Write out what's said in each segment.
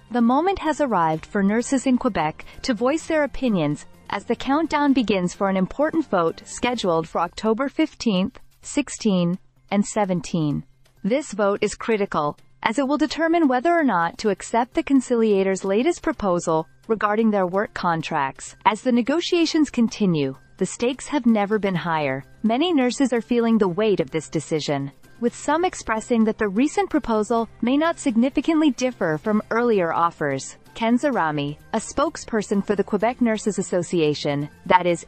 The moment has arrived for nurses in Quebec to voice their opinions as the countdown begins for an important vote scheduled for October 15, 16, and 17. This vote is critical, as it will determine whether or not to accept the conciliators' latest proposal regarding their work contracts. As the negotiations continue, the stakes have never been higher. Many nurses are feeling the weight of this decision, with some expressing that the recent proposal may not significantly differ from earlier offers. Kenza Rami, a spokesperson for the Quebec Nurses Association, that is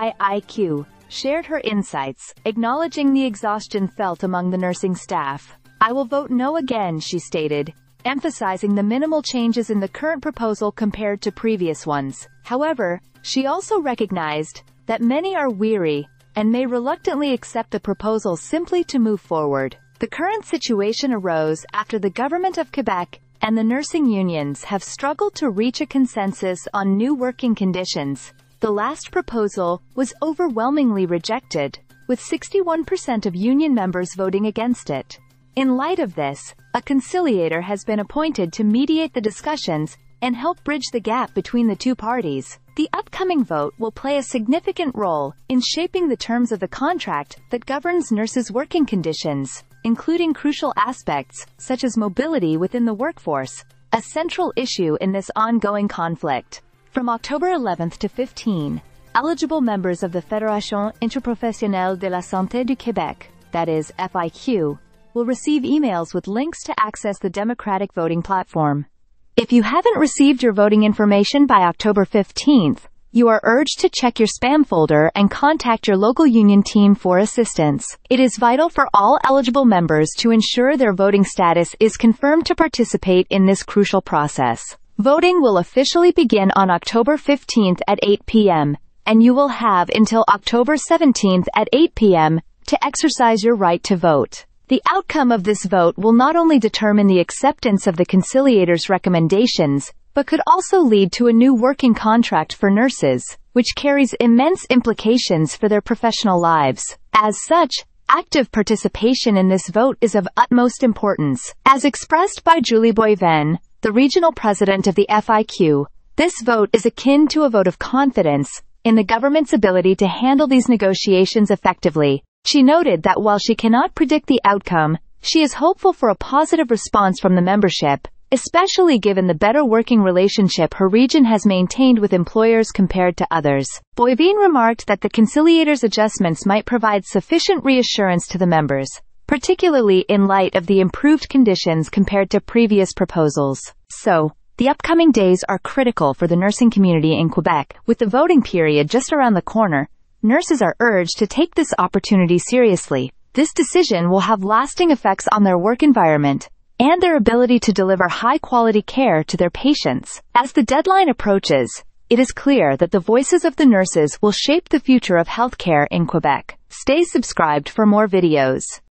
AIIQ, shared her insights, acknowledging the exhaustion felt among the nursing staff. "I will vote no again," she stated, emphasizing the minimal changes in the current proposal compared to previous ones. However, she also recognized that many are weary and may reluctantly accept the proposal simply to move forward. The current situation arose after the government of Quebec and the nursing unions have struggled to reach a consensus on new working conditions. The last proposal was overwhelmingly rejected, with 61% of union members voting against it. In light of this, a conciliator has been appointed to mediate the discussions and help bridge the gap between the two parties. The upcoming vote will play a significant role in shaping the terms of the contract that governs nurses' working conditions, including crucial aspects such as mobility within the workforce, a central issue in this ongoing conflict. From October 11 to 15, eligible members of the Fédération Interprofessionnelle de la Santé du Québec, that is FIQ, will receive emails with links to access the democratic voting platform. If you haven't received your voting information by October 15th, you are urged to check your spam folder and contact your local union team for assistance. It is vital for all eligible members to ensure their voting status is confirmed to participate in this crucial process. Voting will officially begin on October 15th at 8 p.m., and you will have until October 17th at 8 p.m. to exercise your right to vote. The outcome of this vote will not only determine the acceptance of the conciliators' recommendations, but could also lead to a new working contract for nurses, which carries immense implications for their professional lives. As such, active participation in this vote is of utmost importance. As expressed by Julie Boivin, the regional president of the FIQ, this vote is akin to a vote of confidence in the government's ability to handle these negotiations effectively. She noted that while she cannot predict the outcome, she is hopeful for a positive response from the membership, especially given the better working relationship her region has maintained with employers compared to others. Boivin remarked that the conciliators' adjustments might provide sufficient reassurance to the members, particularly in light of the improved conditions compared to previous proposals. So, the upcoming days are critical for the nursing community in Quebec. With the voting period just around the corner, nurses are urged to take this opportunity seriously. This decision will have lasting effects on their work environment and their ability to deliver high-quality care to their patients. As the deadline approaches, it is clear that the voices of the nurses will shape the future of healthcare in Quebec. Stay subscribed for more videos.